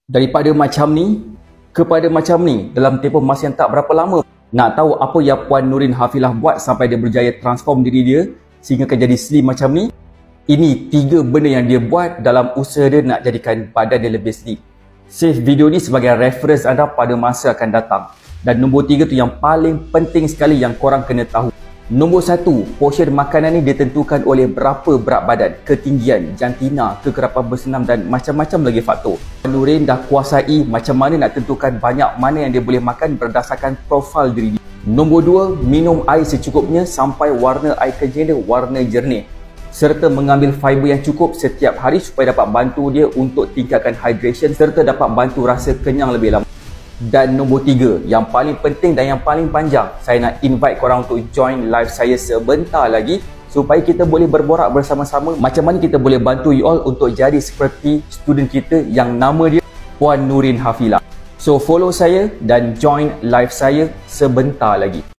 Daripada macam ni kepada macam ni dalam tempoh masa yang tak berapa lama. Nak tahu apa yang Puan Nurin Hafilah buat sampai dia berjaya transform diri dia sehingga akan jadi slim macam ni? Ini 3 benda yang dia buat dalam usaha dia nak jadikan badan dia lebih slim. Save video ni sebagai reference anda pada masa akan datang. Dan nombor 3 tu yang paling penting sekali yang korang kena tahu. Nombor 1, portion makanan ni ditentukan oleh berapa berat badan, ketinggian, jantina, kekerapan bersenam dan macam-macam lagi faktor. Nurin dah kuasai macam mana nak tentukan banyak mana yang dia boleh makan berdasarkan profil diri dia. Nombor 2, minum air secukupnya sampai warna air kencing dia warna jernih. Serta mengambil fiber yang cukup setiap hari supaya dapat bantu dia untuk tingkatkan hydration serta dapat bantu rasa kenyang lebih lama. Dan nombor 3, yang paling penting dan yang paling panjang, saya nak invite korang untuk join live saya sebentar lagi supaya kita boleh berborak bersama-sama macam mana kita boleh bantu you all untuk jadi seperti student kita yang nama dia Puan Nurin Hafilah. So follow saya dan join live saya sebentar lagi.